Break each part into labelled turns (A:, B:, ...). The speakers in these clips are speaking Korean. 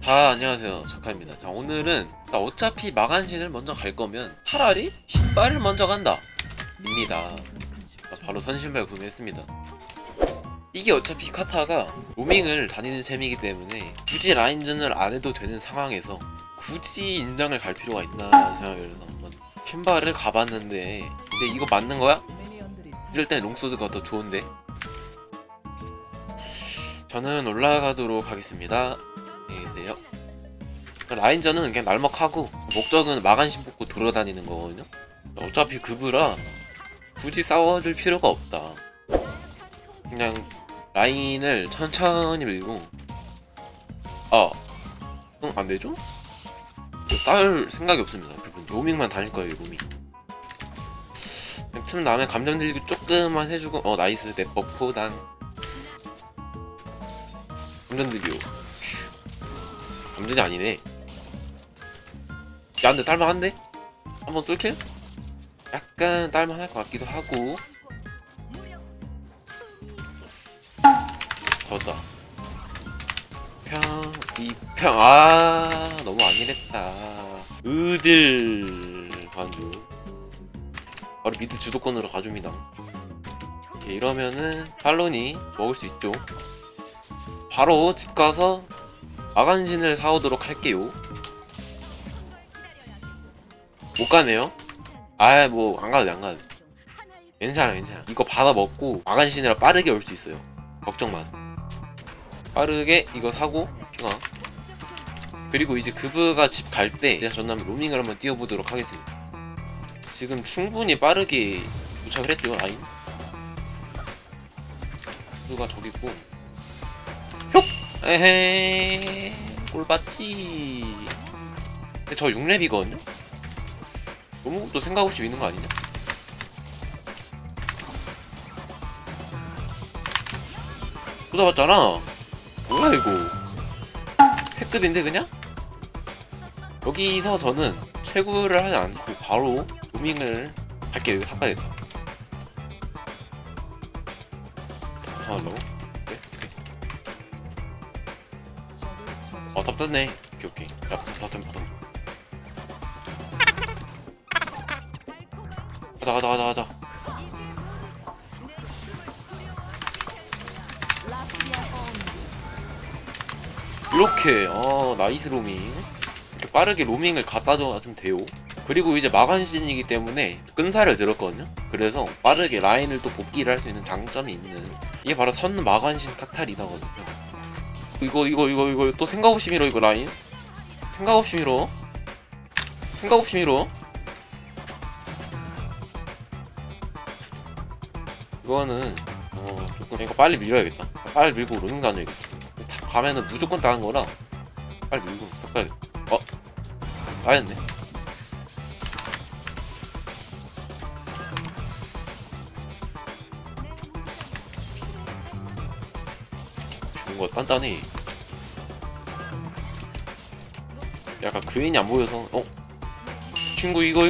A: 안녕하세요, 작가입니다. 자, 오늘은 어차피 마간신을 먼저 갈 거면 차라리 신발을 먼저 간다 입니다. 자, 바로 선신발 구매했습니다. 이게 어차피 카타가 로밍을 다니는 셈이기 때문에 굳이 라인전을 안 해도 되는 상황에서 굳이 인장을 갈 필요가 있나 생각을 해서 한번 신발을 가봤는데, 근데 이거 맞는 거야? 이럴 땐 롱소드가 더 좋은데, 저는 올라가도록 하겠습니다. 안녕히 계세요. 라인전은 그냥 날먹하고 목적은 마간신 뽑고 돌아다니는 거거든요. 어차피 급으라 굳이 싸워줄 필요가 없다. 그냥 라인을 천천히 밀고 안되죠? 싸울 생각이 없습니다. 그분 로밍만 다닐 거예요. 로밍 틈 나면 감정 들기 조금만 해주고 나이스. 내법 포단 감정 들기요. 감정이 아니네. 야, 근데 딸만한데? 한번 쏠킬? 약간 딸만할 것 같기도 하고. 졌다. 이평 너무 안일했다. 으들 반주. 바로 미드 주도권으로 가줍니다. 오케이, 이러면은 팔론이 먹을 수 있죠. 바로 집 가서 마간신을 사오도록 할게요. 못 가네요. 뭐 안 가도 돼, 안 가도 돼. 괜찮아. 이거 받아 먹고 마간신이라 빠르게 올 수 있어요. 걱정만. 빠르게 이거 사고 핑아. 그리고 이제 그브가 집 갈 때 그냥 전남 로밍을 한번 뛰어보도록 하겠습니다. 지금 충분히 빠르게 도착을 했죠. 라인 그브가 저기 있고. 혁! 에헤이 꼴봤지. 근데 저 6렙이거든요? 너무 또 생각 없이 미는 거 아니냐? 또 잡았잖아. 뭐야 이거? 패급인데 그냥? 여기서 저는 채굴을 하지 않고 바로 로밍을 할게요. 이거 삭가야겠다. 하려고? 그래? 오케이. 답답네. 오케이. 야, 바텀. 가자. 이렇게 나이스 로밍. 이렇게 빠르게 로밍을 갖다 줘주면 돼요. 그리고 이제 마간신이기 때문에 끈살을 들었거든요. 그래서 빠르게 라인을 또 복귀를 할 수 있는 장점이 있는, 이게 바로 선 마간신 카타리나거든요. 이거 또 생각 없이 밀어. 이거 라인 생각 없이 밀어. 이거는 조금 이거 빨리 밀어야겠다. 빨리 밀고 로밍 다녀야겠어. 가면은 무조건 당한 거라 빨리 밀고 바꿔야겠다. 나였네. 좋은 거 단단해. 약간 그인이 안 보여서. 친구 이거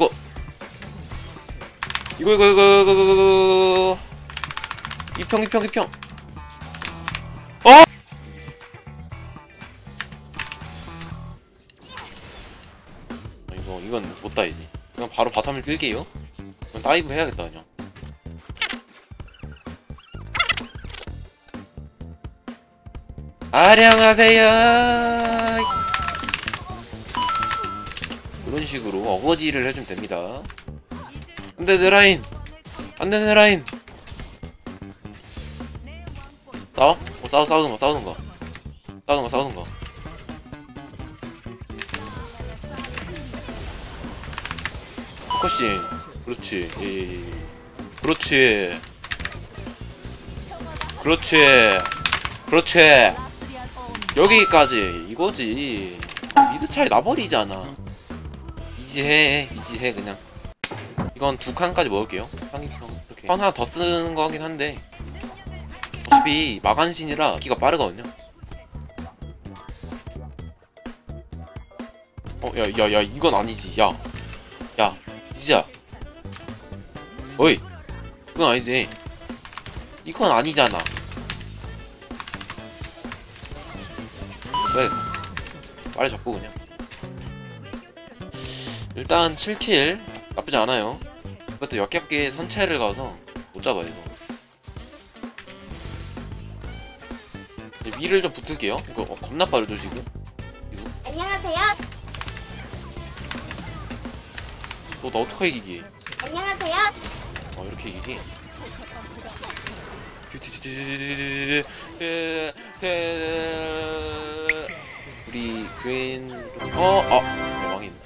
A: 이평 이건 못 따이지. 그냥 바로 바텀을 끌게요. 그럼 다이브 해야겠다 그냥. 안녕하세요. 이런 식으로 어거지를 해주면 됩니다. 안돼 내 라인. 싸우는 거. 포커싱. 그렇지. 여기까지 이거지. 미드 차이 나버리잖아. 이지해 그냥. 이건 2칸까지 먹을게요. 상위평 이렇게 하나 더 쓰는 거 하긴 한데 어차피 마간신이라 기가 빠르거든요. 야 이건 아니지. 야 이지야. 어이, 그건 아니지. 이건 아니잖아. 왜? 빨리 잡고 그냥. 일단 7킬 나쁘지 않아요. 그것도 역겹게 선체를 가서 못 잡아요 이거. 위를 좀 붙을게요. 이거 겁나 빠르죠 지금.
B: 안녕하세요.
A: 나 어떡하게 이기기.
B: 안녕하세요.
A: 이렇게 이기기. 우리 그인 망했네.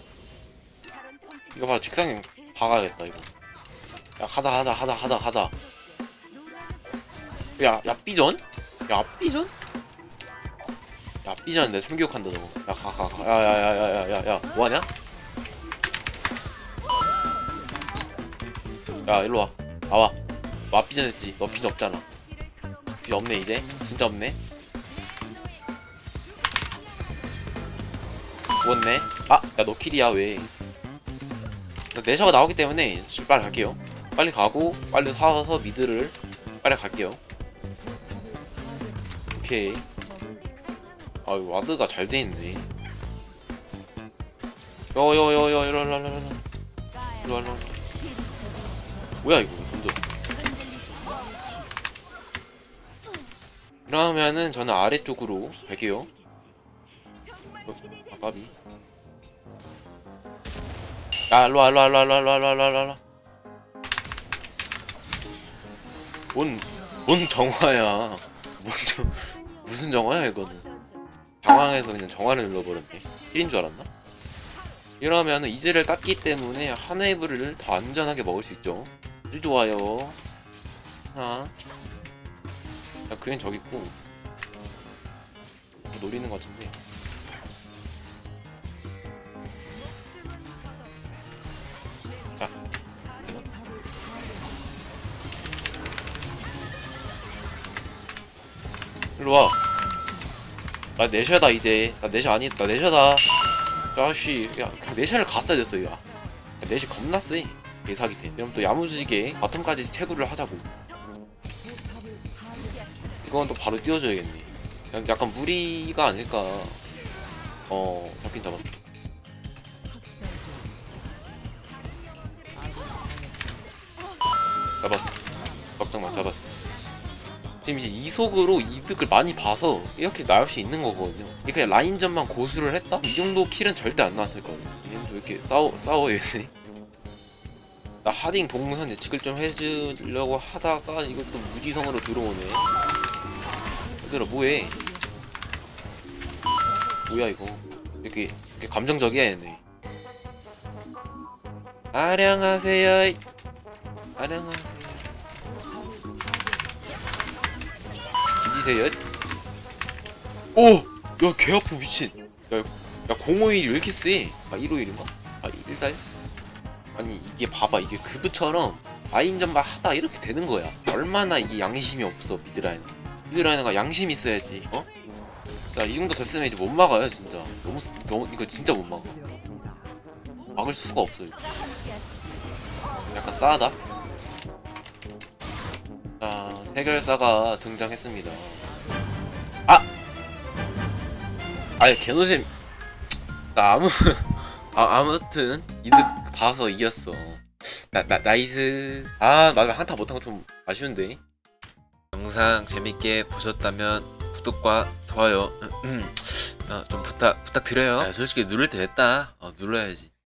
A: 이거 봐라, 직상형 박아야겠다 이거. 야 하다. 야 삐전? 야 삐전 내 참교육한다 너. 야 가. 야 뭐하냐? 야 일로와. 와 삐전 했지. 너 삐전 없잖아. 삐전 없네 이제. 진짜 없네. 죽었네. 야 너 킬이야 왜. 내셔가 나오기 때문에 빨리 갈게요. 빨리 가고 빨리 사서 미드를 빨리 갈게요. 오케이. 이거 와드가 잘 돼있네. 일로와. 뭐야 이거 던져. 이러면은 저는 아래쪽으로 갈게요. 아까비. 야 일로와. 뭔 정화야. 무슨 정화야 이거는. 당황해서 그냥 정화를 눌러버렸네. 1인 줄 알았나? 이러면은 이즈를 땄기 때문에 한 웨이브를 더 안전하게 먹을 수 있죠. 아주 좋아요. 하나. 야 그냥 저기 있고 노리는 것 같은데. 자 일로와. 나 내셔다 이제. 나 내셔 아니. 나 내셔다. 야씨. 야 내셔를 갔어야 됐어 이거. 내셔 겁나 쎄. 개사기 돼. 그럼 또 야무지게 바텀까지 채굴을 하자고. 이건 또 바로 띄워줘야겠네. 그냥 약간 무리가 아닐까. 잡긴 잡았어. 걱정마 잡았어. 지금 이제 이속으로 이득을 많이 봐서 이렇게 나올 수 있는 거거든요. 이렇게 라인전만 고수를 했다? 이 정도 킬은 절대 안 나왔을 거예요. 얘는 왜 이렇게 싸워 얘네. 나 하딩 동선 예측을 좀 해주려고 하다가 이것도 무지성으로 들어오네. 얘들아 뭐해? 뭐야 이거? 이렇게 감정적이야 얘네. 안녕하세요. 뒤지세요. 오! 야 개 아파 미친. 야 051이 왜 이렇게 세? 151인가? 141? 아니 이게 봐봐, 이게 그브처럼 라인전만 하다 이렇게 되는 거야. 얼마나 이게 양심이 없어. 미드라이너가 양심 있어야지. 자 이 정도 됐으면 이제 못 막아요 진짜. 너무 이거 진짜 못 막아. 막을 수가 없어 이거. 약간 싸하다. 자 해결사가 등장했습니다. 아니 개노잼. 나 아무튼 이득 봐서 이겼어. 나이스. 나 한타 못한 거 좀 아쉬운데. 영상 재밌게 보셨다면 구독과 좋아요 좀 부탁드려요. 솔직히 누를 때 됐다. 눌러야지.